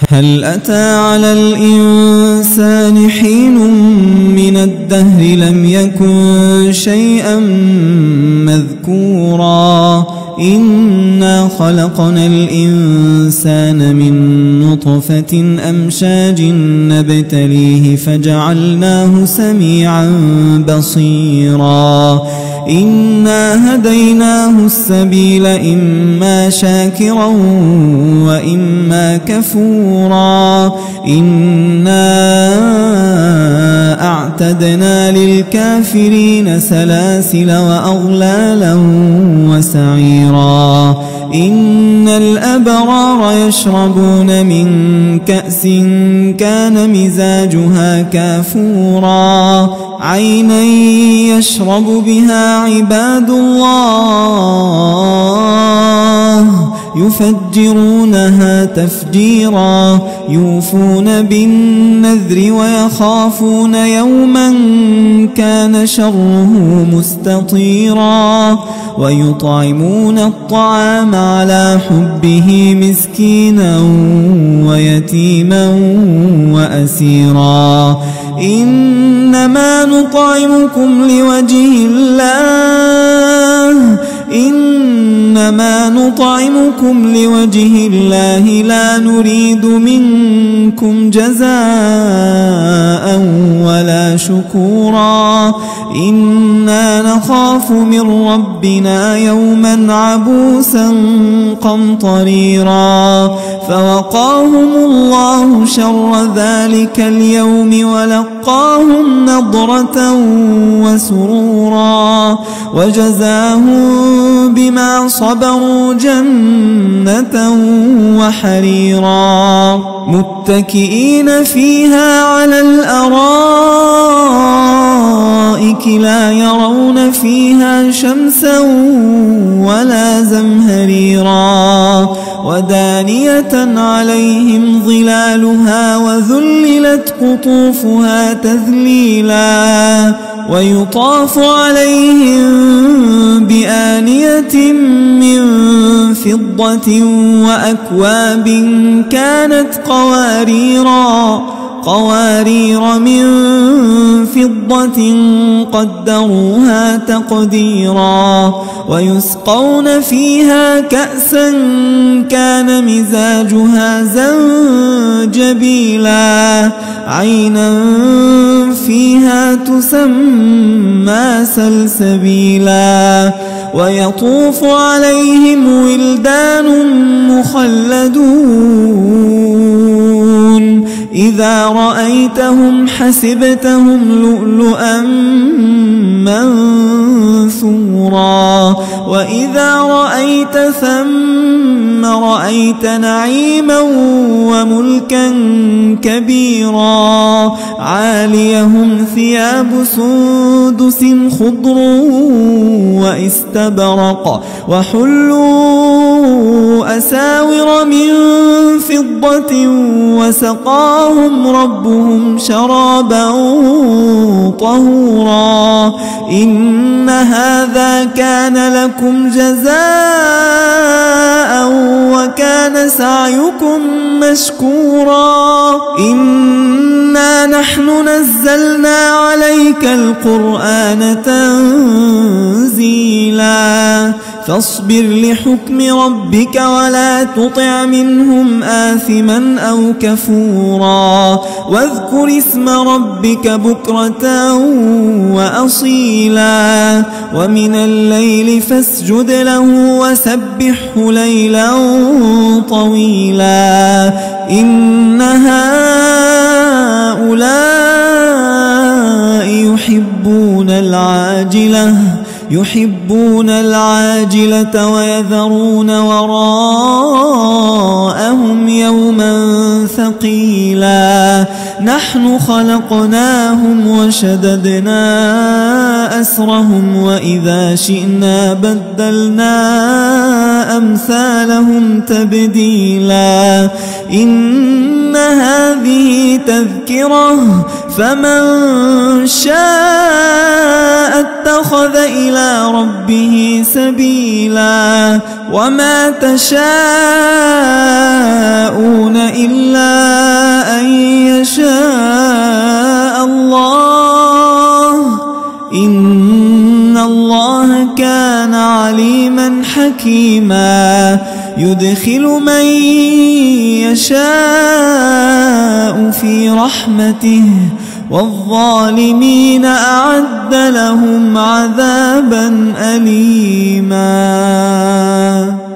هل أتى على الإنسان حين من الدهر لم يكن شيئا مذكورا إنا خلقنا الإنسان من نطفة أمشاج نبتليه فجعلناه سميعا بصيرا إنا هديناه السبيل إما شاكرا وإما كفورا إنا أعتدنا للكافرين سلاسل وأغلالا وسعيرا إن الأبرار يشربون من كأس كان مزاجها كافورا عينا يشرب بها عباد الله يفجرونها تفجيرا يوفون بالنذر ويخافون يوما كان شره مستطيرا ويطعمون الطعام على حبه مسكينا ويتيما وأسيرا إنما نطعمكم لوجه الله لا نريد منكم جزاء ولا شكورا إنا نخاف من ربنا يوما عبوسا قمطريرا فوقاهم الله شر ذلك اليوم ولقاهم نضرة وسرورا وجزاهم بما صبروا جنة وحريرا متكئين فيها على الأرائك لا يرون فيها شمسا ولا زمهريرا ودانية عليهم ظلالها وذللت قطوفها تذليلا ويطاف عليهم بآنية من فضة وأكواب كانت قوارير من فضة قدروها تقديرا ويسقون فيها كأسا كان مزاجها زنجبيلا عينا فيها تسمى سلسبيلا ويطوف عليهم ولدان مخلدون إذا رأيتهم حسبتهم لؤلؤا منثورا وإذا رأيت ثم رأيت نعيما وملكا كبيرا عاليهم ثياب سندس خضر واستبرق وحلوا أساور من فضة وسقاهم ربهم شرابا طهورا إن هذا كان لكم جزاء وكان سعيكم مشكورا إنا نحن نزلنا عليك القرآن تنزيلا فاصبر لحكم ربك ولا تطع منهم آثما أو كفورا واذكر اسم ربك بكرة وأصيلا ومن الليل فاسجد له وسبحه ليلا طويلا إن هؤلاء يحبون العاجلة ويذرون وراءهم يوما ثقيلا نحن خلقناهم وشددنا أسرهم وإذا شئنا بدلنا أمثالهم تبديلا إن هذه تذكرة فمن شاء اتخذ إلى ربه سبيلا وما تشاءون إلا أن يشاء الله إن الله كان عليما حكيما يدخل من يشاء في رحمته والظالمين أعد لهم عذابا أليما.